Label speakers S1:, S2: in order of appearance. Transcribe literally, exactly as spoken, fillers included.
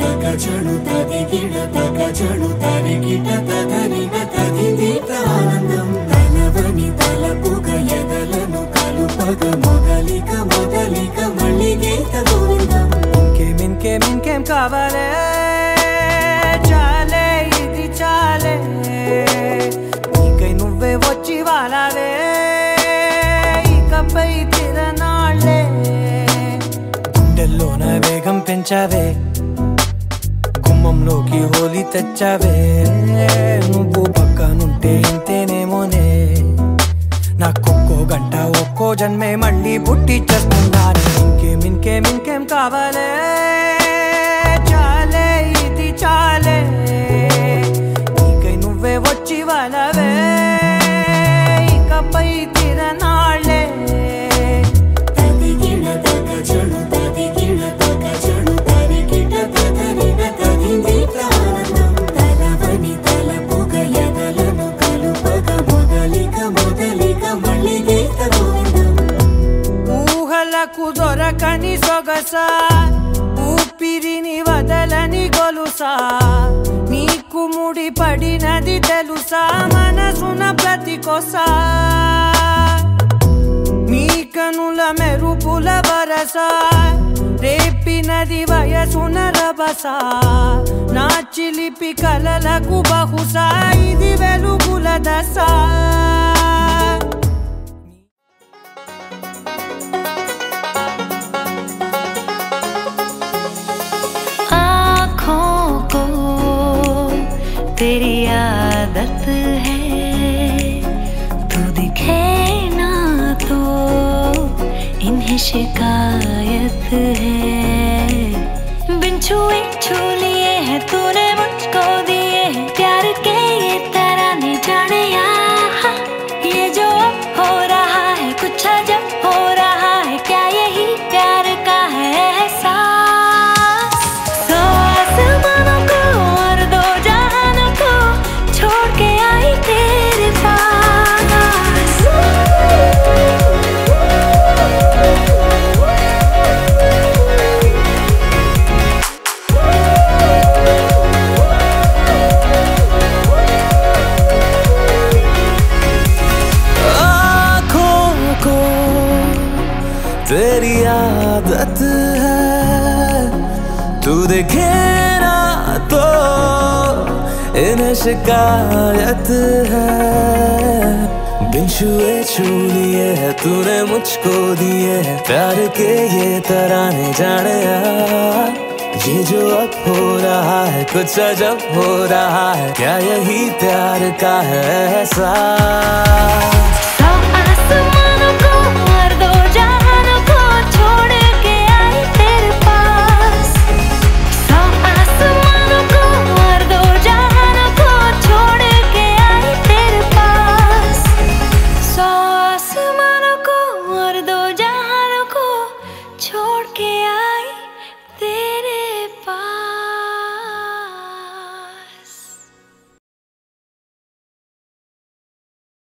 S1: తగచడు తదిగిడ తగచడు తరిగిట తదరిన తదిదీత ఆనందం తలవని తలపుగ ఎదలను కలుపగ మొదలిక మొదలిక మళ్ళీ గీత గోవిందం ఇంకేం ఇంకేం ఇంకేం కావాలే చాలే ఇది చాలే నీకై నువ్వే వచ్చి వాలావే ఇకపై తిరనాళ్ళే గుండెల్లోన వేగం పెంచావే గుమ్మంలోకి హోలీ తెచ్చావే నువ్వు పక్కనుంటే ఇంతేనేమోనే నాకొక్కో గంట ఒక్కో జన్మే మళ్ళీ పుట్టి చేస్తున్నాను ఇంకేం ఇంకేం ఇంకేం కావాలే చాలే ఇది చాలే నీకై నువ్వే వచ్చి వాలవే ఇకపై తిరనాళ్ళే తదిగిడ తగచడు తదిగిడ తగచడు తరిగిట తదరిన తదిదీత ఆనందం తలవని తలపుగ ఎదలను కలుపగ మొదలిక మొదలిక మళ్ళీ గీత గోవిందం ఊహలకు దొరకని సొగసా ఊపిరిని వదలని గొలుసా నీకు ముడి పడినది తెలుసా మనసున ప్రతి కొసా నీ కనుల మెరుపుల వరస రేపినది వయసున రభస నా చిలిపి కలలకు బహుశా ఇది వెలుగుల దశ
S2: तेरी आदत है तू दिखे ना तो इन्हें शिकायत है बिन छुए छू लिए है तूने मुझको दिए है प्यार के ये तराने जाने यहाँ ये जो हो रहा है कुछ अजब हो रहा है क्या यही प्यार का है एहसास सौ आसमानों को और दो जहानों को छोड़ के आई तेरे पास
S1: आँखों को तेरी आदत है तू देखे ना तो इन्हें शिकायत है बिन छुए छू लिए है तूने मुझको दिए है प्यार के ये तराने जाने ये जो अब हो रहा है कुछ अजब हो रहा है क्या यही प्यार का है एहसास
S2: सौ आसमानों को और दो जहानों को छोड़ के आई तेरे पास सौ आसमानों को और दो जहानों को छोड़ के आई तेरे पास सौ आसमानों